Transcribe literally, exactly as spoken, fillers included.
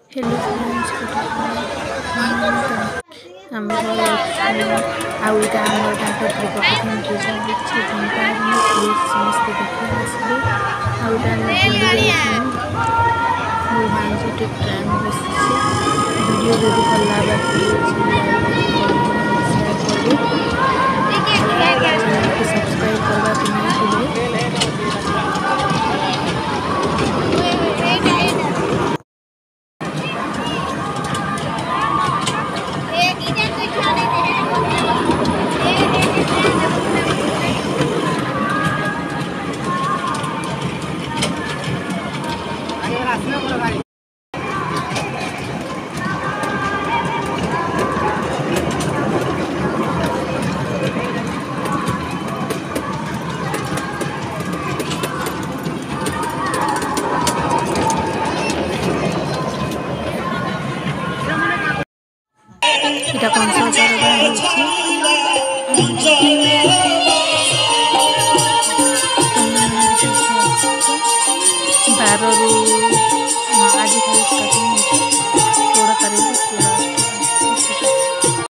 Hello friends आमर outta आमर प्रथम पूजा होती प्लीज समस्ते देखिए आसबे आउटा भांजी ट्रेन बस वीडियो जब भल लगा प्लीज लाइक और शेयर करें सब्सक्राइब करवा के नहीं भूलें। এটা কনসার্ট করা হয়েছে বারো